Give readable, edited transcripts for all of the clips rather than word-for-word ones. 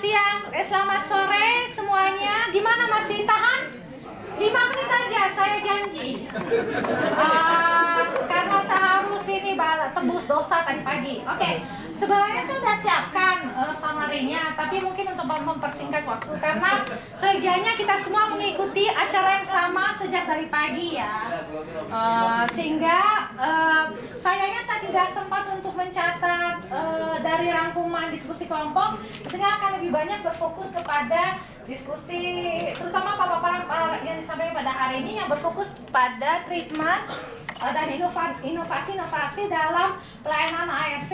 siang, selamat sore semuanya. Gimana, masih tahan? 5 menit aja, saya janji. Karena saya harus ini tembus dosa tadi pagi. Oke, sebenarnya saya sudah siapkan summary-nya, tapi mungkin untuk mempersingkat waktu karena sejatinya kita semua mengikuti acara yang sama sejak dari pagi ya. Sehingga sayangnya saya tidak sempat untuk mencatat dari rangkuman diskusi kelompok, sehingga akan lebih banyak berfokus kepada diskusi, terutama paparan yang disampaikan pada hari ini yang berfokus pada treatment dan inovasi-inovasi dalam pelayanan ARV,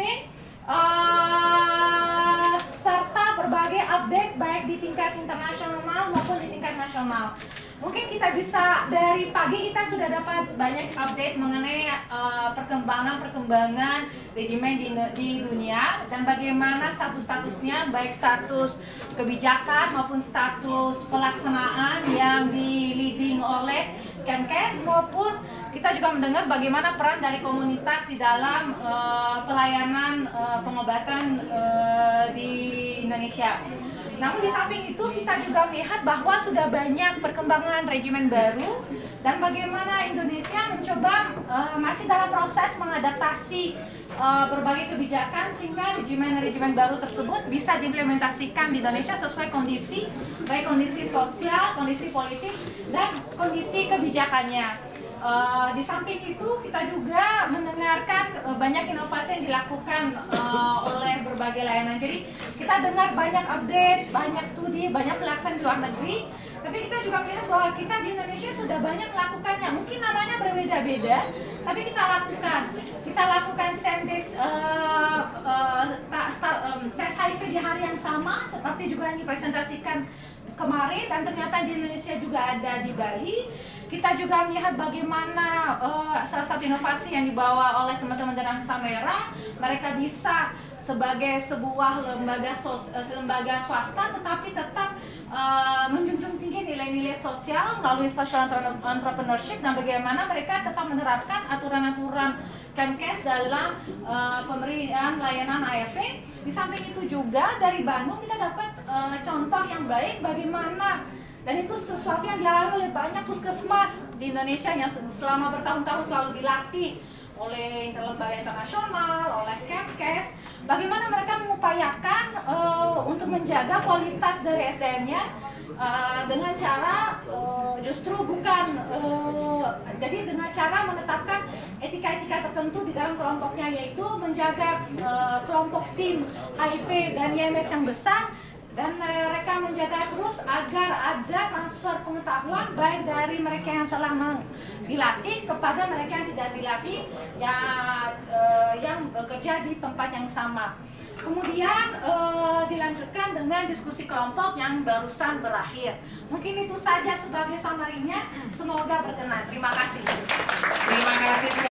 serta berbagai update baik di tingkat internasional maupun di tingkat nasional. Mungkin kita bisa, dari pagi kita sudah dapat banyak update mengenai perkembangan regimen di dunia dan bagaimana status-statusnya, baik status kebijakan maupun status pelaksanaan yang di-leading oleh Kemenkes, maupun kita juga mendengar bagaimana peran dari komunitas di dalam pelayanan pengobatan di Indonesia. Namun di samping itu kita juga melihat bahwa sudah banyak perkembangan regimen baru dan bagaimana Indonesia mencoba masih dalam proses mengadaptasi berbagai kebijakan sehingga regimen-regimen baru tersebut bisa diimplementasikan di Indonesia sesuai kondisi, baik kondisi sosial, kondisi politik, dan kondisi kebijakannya. Di samping itu kita juga mendengarkan banyak inovasi yang dilakukan oleh berbagai layanan. Jadi kita dengar banyak update, banyak studi, banyak pelaksanaan di luar negeri. Tapi kita juga melihat bahwa kita di Indonesia sudah banyak melakukannya. Mungkin namanya berbeda-beda, tapi kita lakukan. Kita lakukan tes HIV di hari yang sama, seperti juga yang dipresentasikan kemarin, dan ternyata di Indonesia juga ada di Bali. Kita juga melihat bagaimana salah satu inovasi yang dibawa oleh teman-teman dari Angsa Merah, mereka bisa sebagai sebuah lembaga swasta tetapi tetap menjunjung tinggi nilai-nilai sosial melalui social entrepreneurship, dan bagaimana mereka tetap menerapkan aturan-aturan Kemenkes dalam pemberian layanan ARV. Di samping itu juga dari Bandung kita dapat contoh yang baik bagaimana, dan itu sesuatu yang dialami oleh banyak puskesmas di Indonesia yang selama bertahun-tahun selalu dilatih oleh lembaga internasional, oleh Kemenkes, bagaimana mereka mengupayakan untuk menjaga kualitas dari SDM-nya dengan cara justru bukan jadi dengan cara menetapkan etika-etika tertentu di dalam kelompoknya, yaitu menjaga kelompok tim HIV dan IMS yang besar, dan mereka menjaga terus agar ada transfer pengetahuan baik dari mereka yang telah dilatih kepada mereka yang tidak dilatih yang bekerja di tempat yang sama. Kemudian dilanjutkan dengan diskusi kelompok yang barusan berakhir. Mungkin itu saja sebagai summary-nya. Semoga berkenan. Terima kasih. Terima kasih.